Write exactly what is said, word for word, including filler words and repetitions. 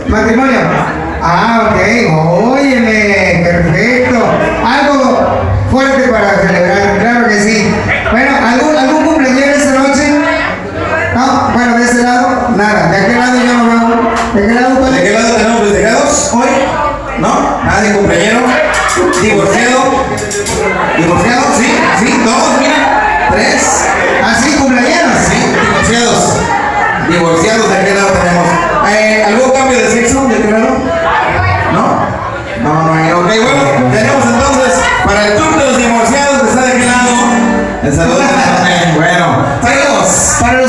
¿Matrimonio? Ah, ok. Óyeme, perfecto. Algo fuerte para celebrar, claro que sí. Bueno, ¿algún, algún cumpleaños esta noche? No, bueno, de ese lado, nada. De aquel lado yo no veo. ¿De qué lado? ¿De qué lado tenemos festejados hoy? ¿No? ¿Nadie cumpleañero? ¿Divorciado? ¿Divorciado? Sí, sí, todos, mira. Tres. ¿Así cumpleaños? Sí, divorciados. Divorciados, ¿de qué lado tenemos? Eh, ¿Algún cambio de sexo? ¿De qué lado? ¿No? No, no hay. Ok, bueno, tenemos entonces para el club de los divorciados que está de qué lado. El saludo. Bueno, saludos. Para